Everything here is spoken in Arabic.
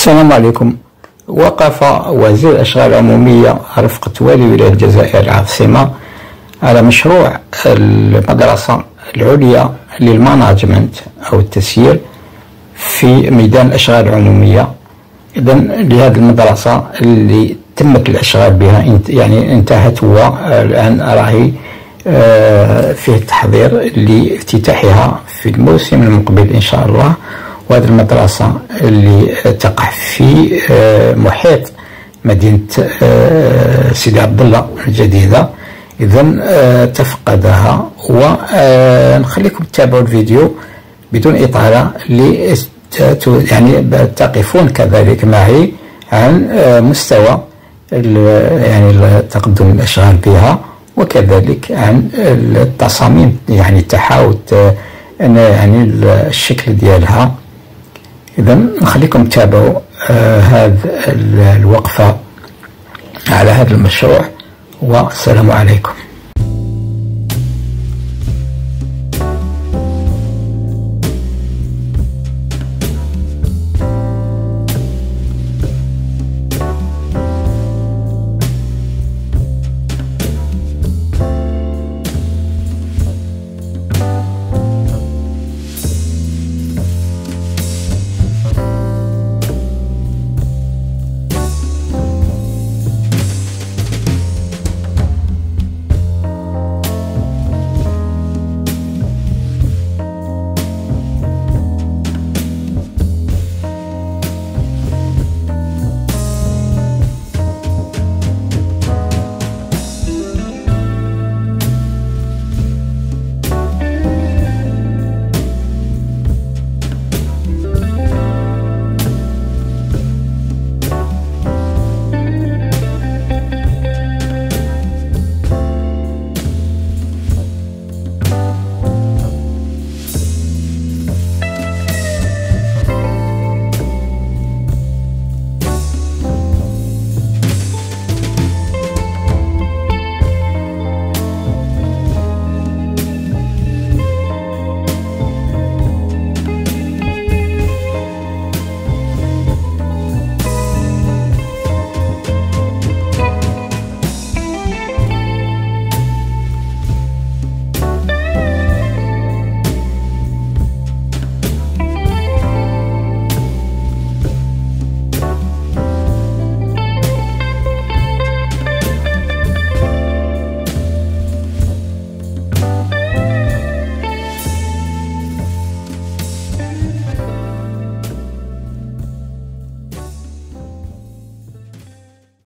السلام عليكم. وقف وزير الأشغال العمومية رفقة والي ولاية الجزائر العاصمة على مشروع المدرسة العليا للماناجمنت أو التسيير في ميدان الأشغال العمومية. إذن لهذه المدرسة اللي تمت الأشغال بها يعني انتهت، والآن راهي فيه التحضير لافتتاحها في الموسم المقبل إن شاء الله. وهذه المدرسة اللي تقع في محيط مدينة سيدي عبد الله الجديدة. إذن تفقدها، ونخليكم تتابعوا الفيديو بدون إطالة يعني تقفون كذلك معي عن مستوى يعني تقدم الأشغال بها، وكذلك عن التصاميم يعني تحاوت يعني الشكل ديالها. إذا نخليكم تتابعوا هذه الوقفة على هذا المشروع، والسلام عليكم.